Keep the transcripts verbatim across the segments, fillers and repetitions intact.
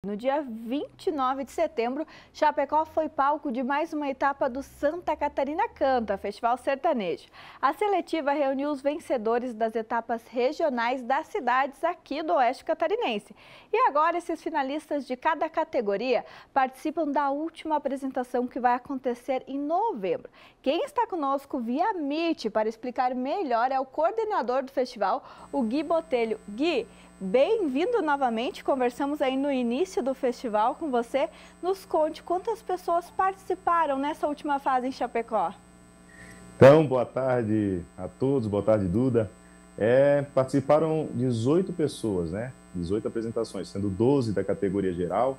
No dia vinte e nove de setembro, Chapecó foi palco de mais uma etapa do Santa Catarina Canta, Festival Sertanejo. A seletiva reuniu os vencedores das etapas regionais das cidades aqui do Oeste Catarinense. E agora esses finalistas de cada categoria participam da última apresentação que vai acontecer em novembro. Quem está conosco via Meet para explicar melhor é o coordenador do festival, o Gui Botelho. Gui, bem-vindo novamente, conversamos aí no início do festival com você. Nos conte quantas pessoas participaram nessa última fase em Chapecó. Então, boa tarde a todos, boa tarde, Duda. É, participaram dezoito pessoas, né? dezoito apresentações, sendo doze da categoria geral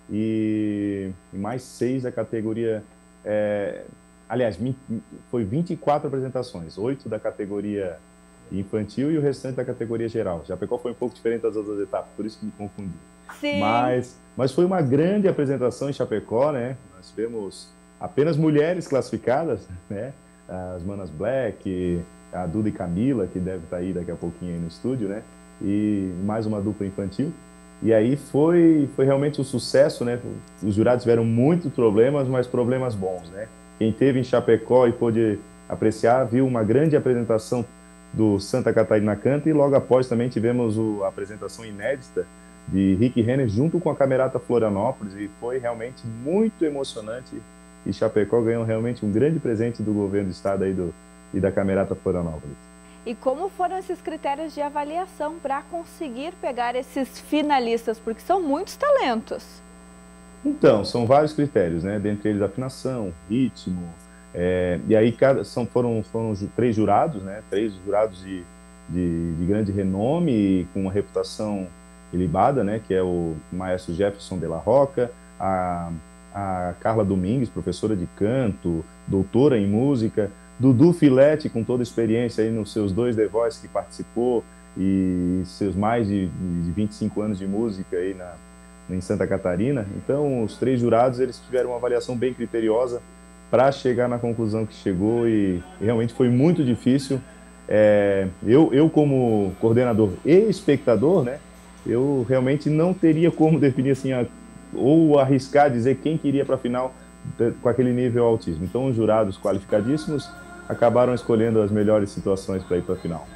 e mais seis da categoria... É, aliás, foi vinte e quatro apresentações, oito da categoria infantil e o restante da categoria geral. Chapecó foi um pouco diferente das outras etapas, por isso que me confundi. Sim. Mas, mas foi uma grande apresentação em Chapecó, né? Nós tivemos apenas mulheres classificadas, né? As Manas Black, a Duda e Camila, que deve estar aí daqui a pouquinho aí no estúdio, né? E mais uma dupla infantil. E aí foi, foi realmente um sucesso, né? Os jurados tiveram muitos problemas, mas problemas bons, né? Quem esteve em Chapecó e pôde apreciar, viu uma grande apresentação do Santa Catarina Canta, e logo após também tivemos o, a apresentação inédita de Rick Renner junto com a Camerata Florianópolis, e foi realmente muito emocionante, e Chapecó ganhou realmente um grande presente do governo do estado aí do, e da Camerata Florianópolis. E como foram esses critérios de avaliação para conseguir pegar esses finalistas, porque são muitos talentos? Então, são vários critérios, né? Dentre eles afinação, ritmo. É, e aí cada, são, foram, foram três jurados, né? Três jurados de, de, de grande renome e com uma reputação ilibada, né? Que é o maestro Jefferson de la Roca, a, a Carla Domingues, professora de canto, doutora em música, Dudu Filete, com toda a experiência aí nos seus dois The Voice que participou e seus mais de, de vinte e cinco anos de música aí na, em Santa Catarina. Então, os três jurados, eles tiveram uma avaliação bem criteriosa para chegar na conclusão que chegou, e realmente foi muito difícil. É, eu, eu, como coordenador e espectador, né, eu realmente não teria como definir assim, a, ou arriscar dizer quem queria para a final de, com aquele nível autismo. Então, os jurados qualificadíssimos acabaram escolhendo as melhores situações para ir para a final.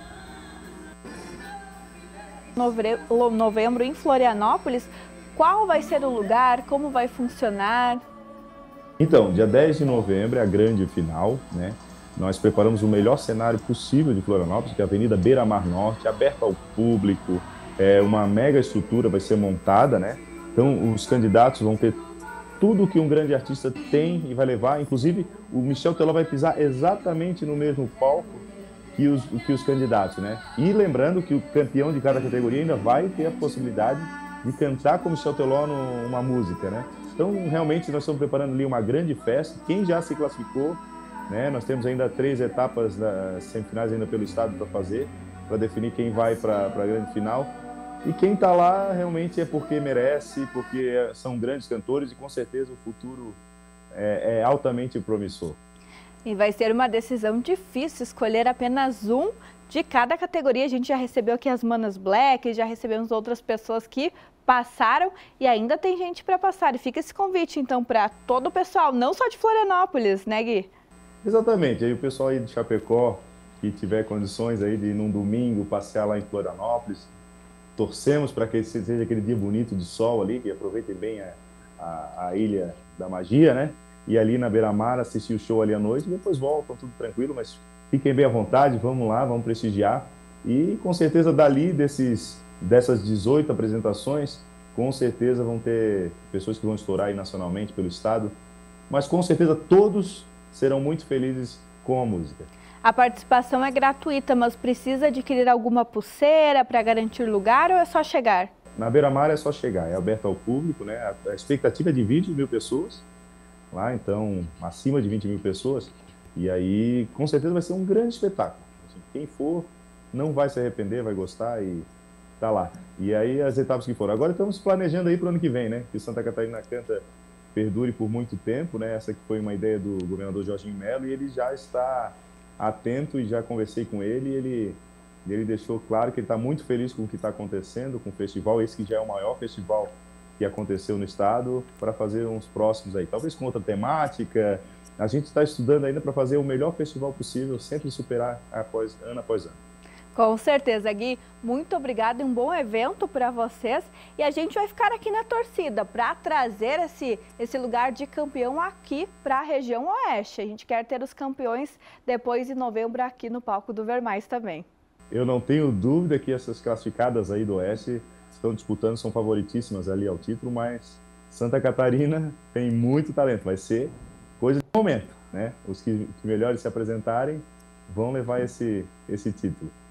Novembro em Florianópolis, qual vai ser o lugar, como vai funcionar? Então, dia dez de novembro é a grande final, né? Nós preparamos o melhor cenário possível de Florianópolis, que é a Avenida Beira Mar Norte, aberta ao público, é uma mega estrutura vai ser montada, né? Então, os candidatos vão ter tudo que um grande artista tem e vai levar, inclusive o Michel Teló vai pisar exatamente no mesmo palco que os, que os candidatos, né? E lembrando que o campeão de cada categoria ainda vai ter a possibilidade de cantar com o Michel Teló numa música, né? Então, realmente, nós estamos preparando ali uma grande festa. Quem já se classificou, né? Nós temos ainda três etapas das semifinais ainda pelo estado para fazer, para definir quem vai para a grande final. E quem está lá realmente é porque merece, porque são grandes cantores e com certeza o futuro é, é altamente promissor. E vai ser uma decisão difícil escolher apenas um de cada categoria. A gente já recebeu aqui as Manas Black, já recebemos outras pessoas que passaram e ainda tem gente para passar. E fica esse convite, então, para todo o pessoal, não só de Florianópolis, né, Gui? Exatamente. Aí o pessoal aí de Chapecó, que tiver condições aí de, num domingo, passear lá em Florianópolis, torcemos para que seja aquele dia bonito de sol ali, que aproveitem bem a, a, a Ilha da Magia, né? E ali na Beira-Mar assistir o show ali à noite e depois voltam, tudo tranquilo, mas fiquem bem à vontade, vamos lá, vamos prestigiar. E com certeza dali, desses, dessas dezoito apresentações, com certeza vão ter pessoas que vão estourar aí nacionalmente pelo estado, mas com certeza todos serão muito felizes com a música. A participação é gratuita, mas precisa adquirir alguma pulseira para garantir lugar ou é só chegar? Na Beira-Mar é só chegar, é aberto ao público, né? A expectativa é de vinte mil pessoas lá, então acima de vinte mil pessoas, e aí com certeza vai ser um grande espetáculo. Assim, quem for não vai se arrepender, vai gostar e tá lá. E aí as etapas que foram. Agora estamos planejando aí para o ano que vem, né? Que o Santa Catarina Canta perdure por muito tempo, né? Essa que foi uma ideia do governador Jorginho Melo e ele já está atento e já conversei com ele e ele, ele deixou claro que ele está muito feliz com o que está acontecendo com o festival, esse que já é o maior festival que aconteceu no estado para fazer uns próximos aí, talvez com outra temática. A gente está estudando ainda para fazer o melhor festival possível, sempre superar após, ano após ano. Com certeza, Gui. Muito obrigada e um bom evento para vocês. E a gente vai ficar aqui na torcida para trazer esse, esse lugar de campeão aqui para a região oeste. A gente quer ter os campeões depois de novembro aqui no palco do Vermais também. Eu não tenho dúvida que essas classificadas aí do oeste estão disputando, são favoritíssimas ali ao título, mas Santa Catarina tem muito talento. Vai ser coisa de momento, né? Os que, que melhores se apresentarem vão levar esse, esse título.